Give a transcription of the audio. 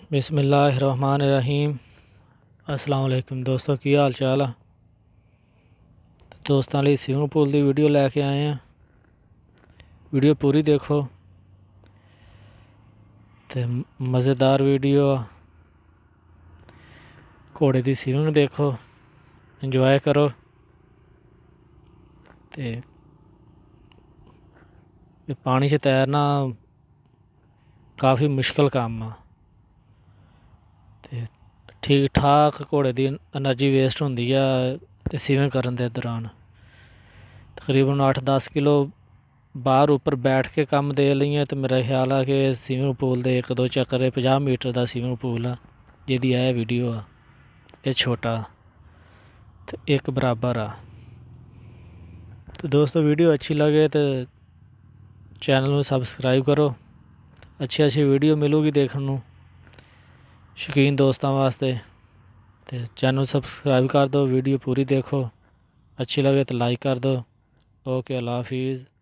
बिस्मिल्लाहिर्रहमानिर्रहीम। अस्सलाम वालेकुम दोस्तों, की हाल चाल आ। दोस्तों लिए स्विमिंग पूल की वीडियो लैके आए हैं। वीडियो पूरी देखो तो मज़ेदार वीडियो आ। घोड़े की स्विमिंग देखो, इंजॉय करो। तो पानी से तैरना काफ़ी मुश्किल काम आ। ठीक ठाक घोड़े की एनर्जी वेस्ट होंदी है स्विमिंग करने के दौरान। तकरीबन 8-10 किलो बाहर उपर बैठ के कम दे लईए तो मेरा ख्याल है कि स्विमिंग पूल के 1-2 चक्कर 50 मीटर का स्विमिंग पूल आ जिहदी यह वीडियो आ ये छोटा तो एक बराबर आ। तो दोस्तों वीडियो अच्छी लगे तो चैनल में सबसक्राइब करो। अच्छी अच्छी वीडियो मिलूगी देखने को शौकीन दोस्तों वास्ते। तो चैनल सबसक्राइब कर दो, वीडियो पूरी देखो, अच्छी लगे तो लाइक कर दो। ओके, अल्लाह हाफिज़।